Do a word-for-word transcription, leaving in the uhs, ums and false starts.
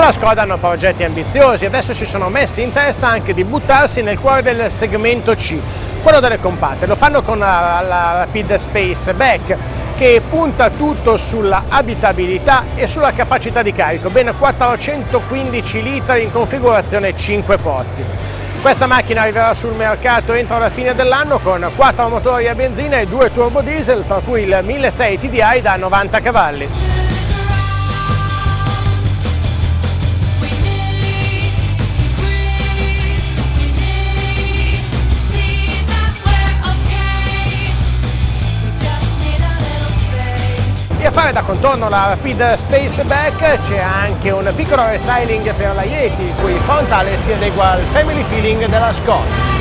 la Skoda hanno progetti ambiziosi, adesso si sono messi in testa anche di buttarsi nel cuore del segmento C, quello delle compatte. Lo fanno con la, la Rapid Spaceback, che punta tutto sulla abitabilità e sulla capacità di carico, ben quattrocentoquindici litri in configurazione cinque posti. Questa macchina arriverà sul mercato entro la fine dell'anno con quattro motori a benzina e due turbo diesel, per cui il milleseicento T D I da novanta cavalli. E a fare da contorno la Rapid Spaceback c'è anche un piccolo restyling per la Yeti, il cui frontale si adegua al family feeling della Skoda.